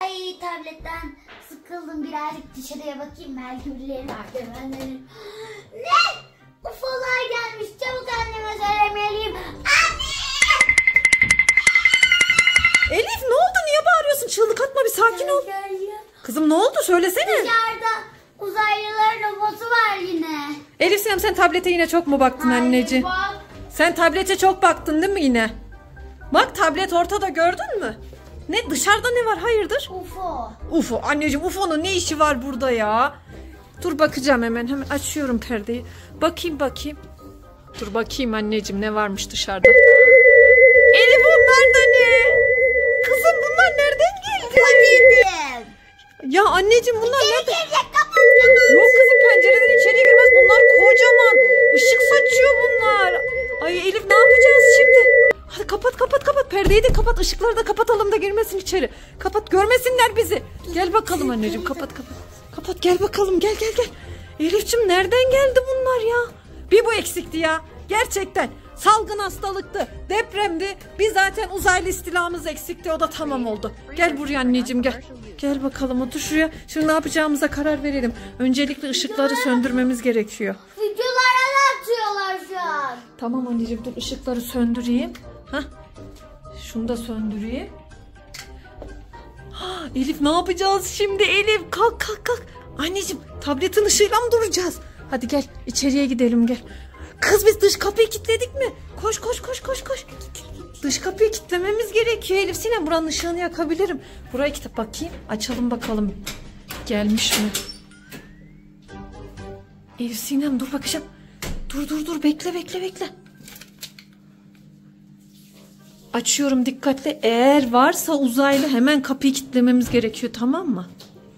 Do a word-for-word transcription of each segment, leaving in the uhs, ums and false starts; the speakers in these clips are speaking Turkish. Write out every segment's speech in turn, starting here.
Ay tabletten sıkıldım, birazcık dışarıya bakayım, belki birileri vardır. Ben dedim. Ne? U F O'lar gelmiş, çabuk anneme söylemeliyim. Anne! Elif ne oldu, niye bağırıyorsun? Çığlık atma, bir sakin ol. Kızım ne oldu, söylesene. Dışarıda uzaylılar robotu var yine. Elif Sinem, sen tablete yine çok mu baktın anneciğim? Bak. Sen tablete çok baktın değil mi yine? Bak tablet ortada, gördün mü? Ne, dışarıda ne var, hayırdır? U F O. U F O anneciğim, U F O'nun ne işi var burada ya? Dur bakacağım, hemen hemen açıyorum perdeyi. Bakayım bakayım. Dur bakayım anneciğim, ne varmış dışarıda. Elif, bunlar da ne? Kızım bunlar nereden geldi? Dedim. Ya anneciğim bunlar nereden? Girecek, kapat. Yok kızım, pencereden içeri girmez. Bunlar kocaman. Işık saçıyor bunlar. Ay Elif, ne yapacağız şimdi? Hadi kapat kapat kapat. Perdeyi de kapat. Işıkları da kapatalım da girmesin içeri. Kapat, görmesinler bizi. Gel bakalım anneciğim, kapat kapat. Kapat, gel bakalım, gel gel gel. Elif'ciğim nereden geldi bunlar ya? Bir bu eksikti ya. Gerçekten. Salgın hastalıktı, depremdi. Bir zaten uzaylı istilamız eksikti. O da tamam oldu. Gel buraya anneciğim, gel. Gel bakalım, otur şuraya. Şimdi ne yapacağımıza karar verelim. Öncelikle ışıkları söndürmemiz gerekiyor. Videolara da atıyorlar şu an. Tamam anneciğim, dur ışıkları söndüreyim. Hah. Şunu da söndüreyim. Ha, Elif ne yapacağız şimdi? Elif kalk kalk kalk. Anneciğim, tabletin ışığıyla mı duracağız? Hadi gel içeriye gidelim, gel. Kız biz dış kapıyı kilitledik mi? Koş koş koş koş koş. Dış kapıyı kilitlememiz gerekiyor Elif Sinem. Buranın ışığını yakabilirim. Burayı kilitle bakayım. Açalım bakalım. Gelmiş mi? Elif Sinem dur bakacağım. Dur dur dur, bekle bekle bekle. Açıyorum dikkatli. Eğer varsa uzaylı, hemen kapıyı kilitlememiz gerekiyor, tamam mı?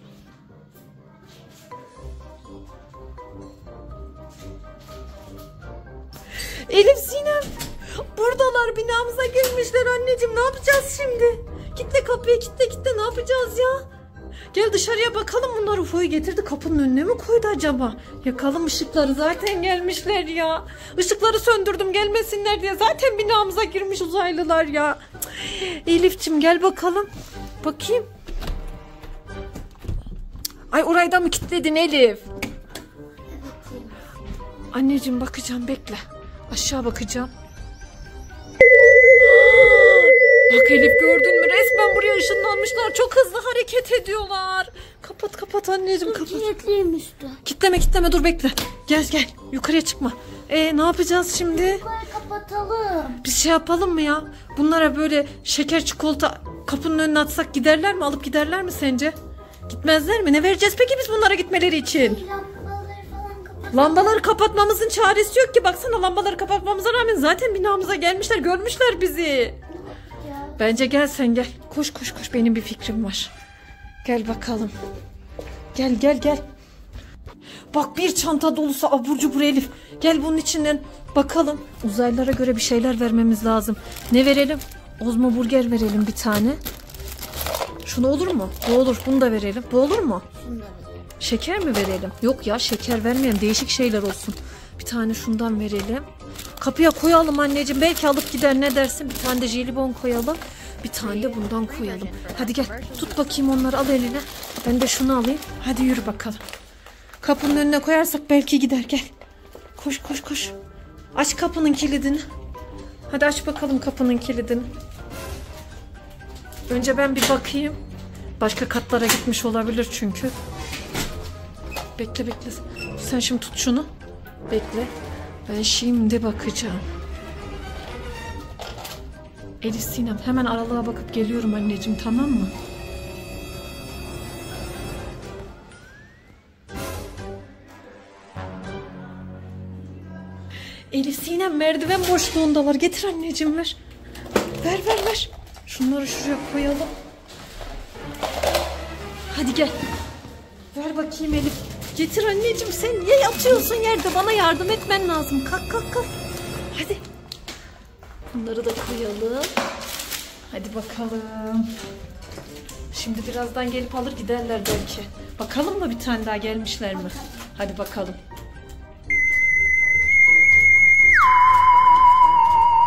Elif Sinem, buradalar, binamıza girmişler anneciğim, ne yapacağız şimdi? Kitle kapıyı, kitle kitle, ne yapacağız ya? Gel dışarıya bakalım, bunlar U F O'yu getirdi kapının önüne mi koydu acaba? Yakalım ışıkları, zaten gelmişler ya. Işıkları söndürdüm gelmesinler diye, zaten binamıza girmiş uzaylılar ya. Elif'ciğim gel bakalım. Bakayım. Ay orayı da mı kilitledin Elif? Anneciğim bakacağım, bekle. Aşağı bakacağım. Bak Elif, gördün mü? Resmen buraya ışınlanmışlar. Çok hızlı hareket ediyorlar. Kapat kapat anneciğim, kapat. Kilitliymişti. Kitleme kitleme, dur bekle. Gel gel, yukarıya çıkma. E ne yapacağız şimdi? Yukarı kapatalım. Biz şey yapalım mı ya? Bunlara böyle şeker çikolata kapının önüne atsak giderler mi? Alıp giderler mi sence? Gitmezler mi? Ne vereceğiz peki biz bunlara gitmeleri için? Lambaları falan kapatalım. Lambaları kapatmamızın çaresi yok ki. Baksana, lambaları kapatmamıza rağmen zaten binamıza gelmişler. Görmüşler bizi. Ya. Bence gel sen gel. Koş koş koş, benim bir fikrim var. Gel bakalım. Gel gel gel. Bak, bir çanta dolusu abur cubur Elif. Gel bunun içinden bakalım. Uzaylılara göre bir şeyler vermemiz lazım. Ne verelim? Ozmo burger verelim bir tane. Şunu olur mu? Bu olur. Bunu da verelim. Bu olur mu? Şunu da verelim. Şeker mi verelim? Yok ya, şeker vermeyelim. Değişik şeyler olsun. Bir tane şundan verelim. Kapıya koyalım anneciğim. Belki alıp gider, ne dersin? Bir tane de jelibon koyalım. Bir tane de bundan koyalım. Hadi gel. Tut bakayım onları, al eline. Ben de şunu alayım. Hadi yürü bakalım. Kapının önüne koyarsak belki gider, gel. Koş koş koş. Aç kapının kilidini. Hadi aç bakalım kapının kilidini. Önce ben bir bakayım. Başka katlara gitmiş olabilir çünkü. Bekle bekle. Sen şimdi tut şunu. Bekle. Ben şimdi bakacağım. Elif Sinem, hemen aralığa bakıp geliyorum anneciğim, tamam mı? Elif Sinem, merdiven boşluğundalar. Getir anneciğim, ver. Ver ver ver. Şunları şuraya koyalım. Hadi gel. Ver bakayım Elif. Getir anneciğim, sen niye yatıyorsun yerde? Bana yardım etmen lazım. Kalk kalk kalk. Hadi. Bunları da koyalım. Hadi bakalım. Şimdi birazdan gelip alır giderler belki. Bakalım mı bir tane daha gelmişler mi? Hadi bakalım.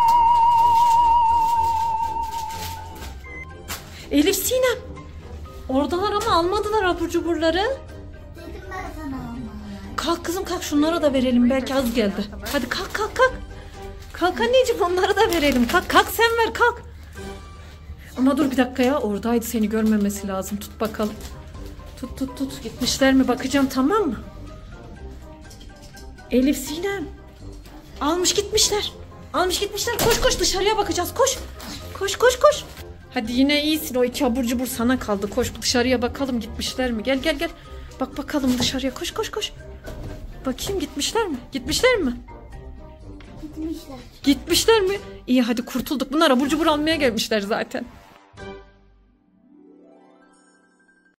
Elif Sinem. Oradalar ama almadılar abur cuburları. Dedim ben sana almalar. Kalk kızım kalk, şunlara da verelim, belki az geldi. Hadi kalk kalk kalk. Kalk anneciğim, onlara da verelim. Kalk kalk, sen ver kalk. Ama dur bir dakika ya, oradaydı, seni görmemesi lazım. Tut bakalım. Tut tut tut. Gitmişler mi bakacağım, tamam mı? Elif, Sinem. Almış gitmişler. Almış gitmişler. Koş koş, dışarıya bakacağız. Koş. Koş koş koş. Hadi yine iyisin, o iki abur cubur sana kaldı. Koş dışarıya bakalım, gitmişler mi? Gel gel gel. Bak bakalım dışarıya, koş koş koş. Bakayım gitmişler mi? Gitmişler mi? Gitmişler. Gitmişler mi? İyi hadi kurtulduk. Bunlar abur cubur almaya gelmişler zaten.